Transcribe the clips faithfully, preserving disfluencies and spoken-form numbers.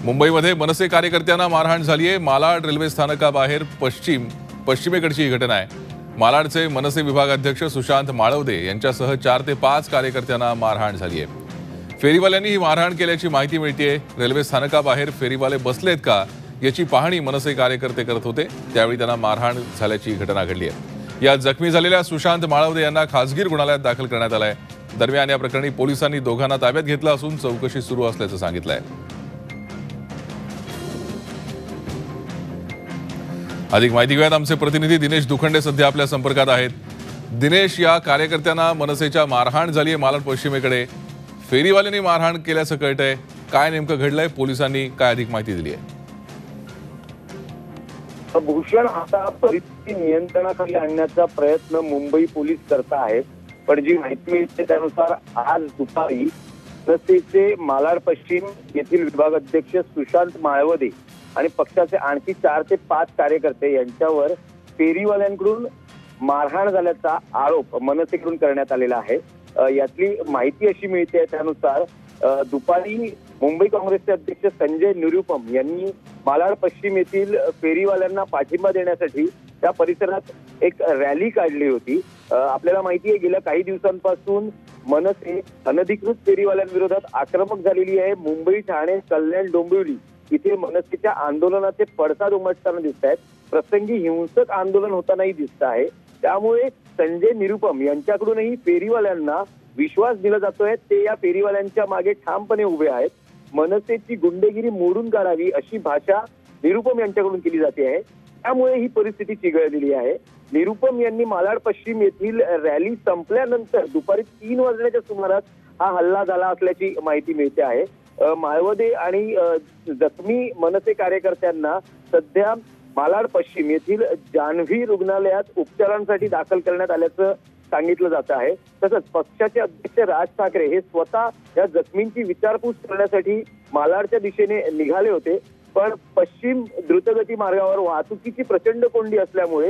मुंबईमध्ये मनसे कार्यकर्त्यांना मारहाण झाली आहे। मालाड रेल्वे स्थानकाबाहेर पश्चिम पश्चिमेकडची ही घटना आहे। मालाडचे मनसे विभागाध्यक्ष सुशांत माळवदे यांच्यासह चार ते पाच कार्यकर्त्यांना मारहाण झाली आहे। फेरीवाल्यांनी ही मारहाण केल्याची माहिती मिळते। रेल्वे स्थानकाबाहेर फेरीवाले बसलेत का याची पाहणी मनसे कार्यकर्ते करत होते, त्यावेळी त्यांना मारहाण झाल्याची घटना घडली आहे। या जखमी झालेल्या सुशांत माळवदे यांना खासगी रुग्णालयात दाखल करण्यात आलं आहे। दरम्यान या प्रकरणी पोलिसांनी दोघांना ताब्यात घेतलं असून चौकशी सुरू असल्याचं सांगितलं आहे। अधिक माहिती घेऊयात, आमचे प्रतिनिधी दिनेश दुखंडे सध्या आपल्या संपर्कात आहेत। दिनेश, या कार्यकर्त्यांना मनसेच्या मारहाण झाली आहे मालाड पश्चिमेकडे, फेरीवाल्यांनी मारहाण केल्याचं कळतंय, काय नेमकं घडलंय, पोलिसांनी काय अधिक माहिती दिली आहे? भूषण, आता परिस्थिती नियंत्रणाखाली आणण्याचा प्रयत्न मुंबई पोलीस करत आहेत, पण जी माहिती मिळते त्यानुसार आज दुपारी मनसेचे मालाड पश्चिम येथील विभागाध्यक्ष सुशांत माळवदे आणि पक्षाचे आणखी चार ते पाच कार्यकर्ते यांच्यावर फेरीवाल्यांकडून मारहाण झाल्याचा आरोप मनसेकडून करण्यात आलेला आहे। यातली माहिती अशी मिळते त्यानुसार दुपारी मुंबई काँग्रेसचे अध्यक्ष संजय निरुपम यांनी मालाड पश्चिम येथील फेरीवाल्यांना पाठिंबा देण्यासाठी त्या परिसरात एक रॅली काढली होती। आपल्याला माहिती आहे, गेल्या काही दिवसांपासून मनसे अनधिकृत फेरीवाल्यांविरोधात आक्रमक झालेली आहे। मुंबई, ठाणे, कल्याण, डोंबिवली इथे मनसेच्या आंदोलनाचे पडसाद उमटताना दिसत आहेत। प्रसंगी हिंसक आंदोलन होतानाही दिसत आहे। त्यामुळे संजय निरुपम यांच्याकडूनही फेरीवाल्यांना विश्वास दिला जातोय, ते या फेरीवाल्यांच्या मागे ठामपणे उभे आहेत। मनसेची गुंडेगिरी मोडून काढावी अशी भाषा निरुपम यांच्याकडून केली जाते आहे। त्यामुळे ही परिस्थिती चिघळलेली आहे। निरुपम यांनी मालाड पश्चिम येथील रॅली संपल्यानंतर दुपारी तीन वाजण्याच्या सुमारास हा हल्ला झाला असल्याची माहिती मिळते आहे। माळवदे आणि जखमी मनसे कार्यकर्त्यांना सध्या मालाड पश्चिम येथील जान्हवी रुग्णालयात उपचारांसाठी दाखल करण्यात आल्याचं सांगितलं जात आहे। तसंच पक्षाचे अध्यक्ष राज ठाकरे हे स्वतः या जखमींची विचारपूस करण्यासाठी मालाडच्या दिशेने निघाले होते, पण पश्चिम द्रुतगती मार्गावर वाहतुकीची प्रचंड कोंडी असल्यामुळे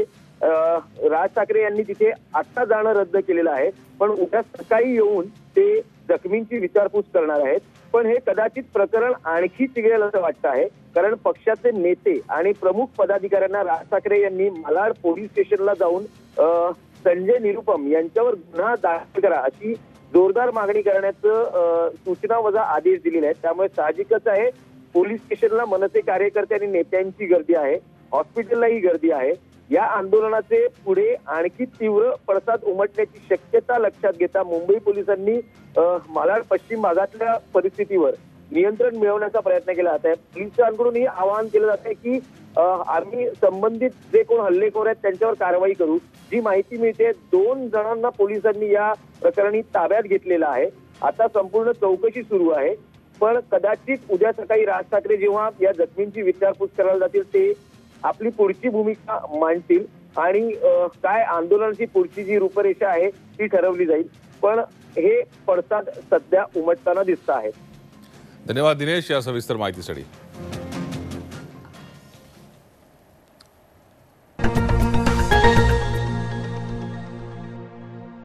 राज ठाकरे यांनी तिथे आत्ता जाणं रद्द केलेलं आहे। पण उद्या सकाळी येऊन ते जखमींची विचारपूस करणार आहेत। पण हे कदाचित प्रकरण आणखी चिघळेल असं वाटतं आहे, कारण पक्षाचे नेते आणि प्रमुख पदाधिकाऱ्यांना राज ठाकरे यांनी मालाड पोलीस स्टेशनला जाऊन संजय निरुपम यांच्यावर गुन्हा दाखल करा अशी जोरदार मागणी करण्याचं सूचना वजा आदेश दिलेले आहेत। त्यामुळे साहजिकच आहे, पोलीस स्टेशनला मनसे कार्यकर्ते आणि नेत्यांची गर्दी आहे, हॉस्पिटललाही गर्दी आहे। या आंदोलनाचे पुढे आणखी तीव्र पडसाद उमटण्याची शक्यता लक्षात घेता मुंबई पोलिसांनी मालाड पश्चिम भागातल्या परिस्थितीवर नियंत्रण मिळवण्याचा प्रयत्न केला जात आहे। पोलिसांकडूनही आवाहन केलं जात आहे की आम्ही संबंधित जे कोण हल्लेखोर आहेत त्यांच्यावर कारवाई करू। जी माहिती मिळते, दोन जणांना पोलिसांनी या प्रकरणी ताब्यात घेतलेलं आहे। आता संपूर्ण चौकशी सुरू आहे, पण कदाचित उद्या सकाळी राज ठाकरे जेव्हा या जखमींची विचारपूस करायला जातील, ते आपली पुढची भूमिका मांडतील आणि काय आंदोलनाची पुढची जी रूपरेषा आहे ती ठरवली जाईल। पण हे पडसाद सध्या उमटताना दिसत आहे। धन्यवाद दिनेश, या सविस्तर माहितीसाठी।